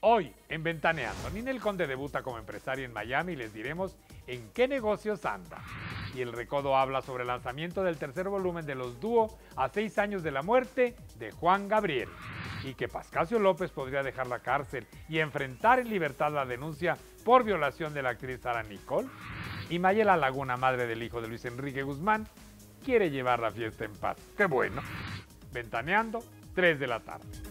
Hoy, en Ventaneando, Ninel Conde debuta como empresaria en Miami y les diremos en qué negocios anda. Y El Recodo habla sobre el lanzamiento del tercer volumen de los dúo a 6 años de la muerte de Juan Gabriel. Y que Pascasio López podría dejar la cárcel y enfrentar en libertad la denuncia por violación de la actriz Sara Nicole. Y Mayela Laguna, madre del hijo de Luis Enrique Guzmán, quiere llevar la fiesta en paz. ¡Qué bueno! Ventaneando, 3 de la tarde.